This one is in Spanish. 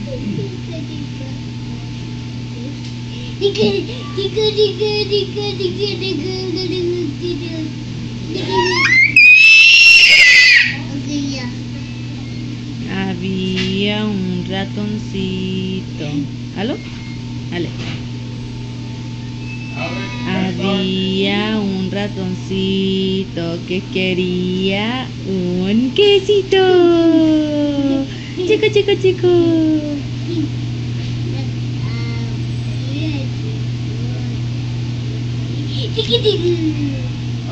Había un ratoncito. ¿Aló? Ale. Había un ratoncito que quería un quesito. Chico, chico, chico.